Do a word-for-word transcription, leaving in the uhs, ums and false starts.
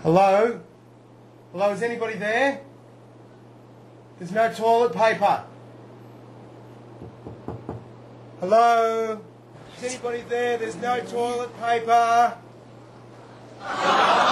Hello? Hello, is anybody there? There's no toilet paper. Hello? Is anybody there? There's no toilet paper.